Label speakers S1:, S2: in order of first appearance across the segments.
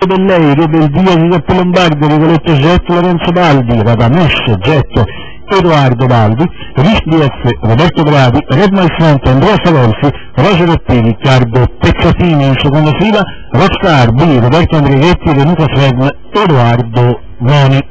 S1: Bellei, Rebeldia, Giuseppe Lombardo, Rigoletto Jet, Lorenzo Baldi, Radamesh, Jet, Edoardo Baldi, Rich DF, Roberto Bravi, Red My Front, Andrea Salolfi, Roger P, Riccardo Pezzatini in seconda fila, Rockstar B, Roberto Andrighetti, Venuta Fred, Edoardo Noni.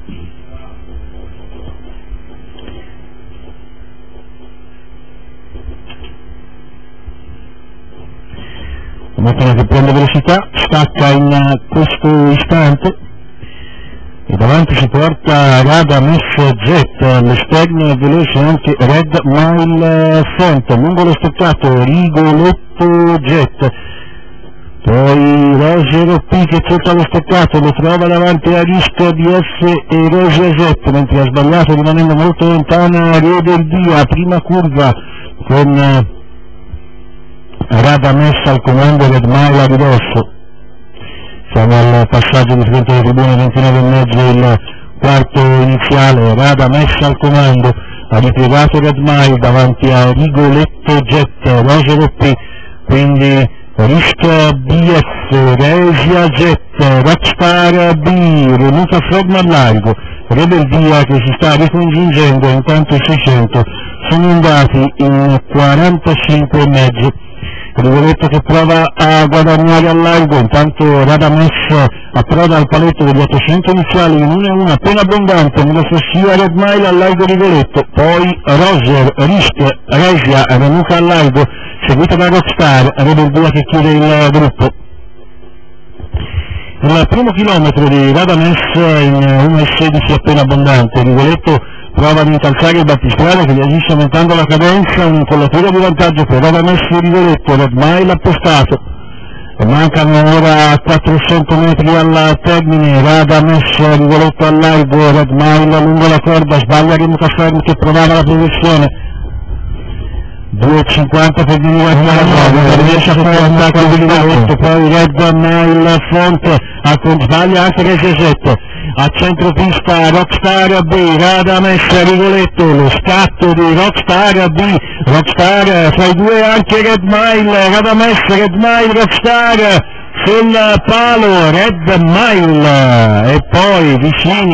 S1: La macchina che prende velocità, stacca in questo istante e davanti si porta Radamesh Jet, all'esterno è veloce anche Red Mile Front, lungo lo staccato Rigoletto Jet, poi Roger P che cerca lo staccato, lo trova davanti a Rischio DF e Roger Jet, mentre ha sbagliato rimanendo molto lontana Rebeldia, prima curva con Radamesh al comando, Red Mile a ridosso. Siamo al passaggio di fronte alle tribune 29,5, il quarto iniziale, Radamesh al comando, ha ripiegato Red Mile davanti a Rigoletto Jet, Roger P, quindi Rischio DF, Resia Jet, Rockstar B, Renuta Fred al largo, Rebeldia che si sta ricongiungendo, intanto i 600 sono andati in 45,5. Rigoletto che prova a guadagnare al largo, intanto Radamesh approda al paletto degli 800 iniziali in 1-1 appena abbondante, nella successiva Red Mile al largo Rigoletto, poi Roger, Rischio, Resia, Renuta al largo, seguita da Rockstar, Rebeldia che chiude il gruppo. Il primo chilometro di Radamesh in 1,16 appena abbondante, Rigoletto prova ad incalzare il battistrada che gli agisce aumentando la cadenza, un'incollatura di vantaggio per Radamesh e Rigoletto, Red Mile appostato, e mancano ora 400 metri al termine, Radamesh, Rigoletto al largo, Red Mile lungo la corda, sbaglia Renuta Fred che provava la progressione, 2,50 per diminuire la corda, riesce a fare l'attacco di Rigoletto, poi Red Mile Front, sbaglia anche Reset, a centropista Rockstar B, Radamesh, Rigoletto, lo scatto di Rockstar B, Rockstar fra i due anche Red Mile, Radamesh, Red Mile, Rockstar sul palo, Red Mile, e poi vicini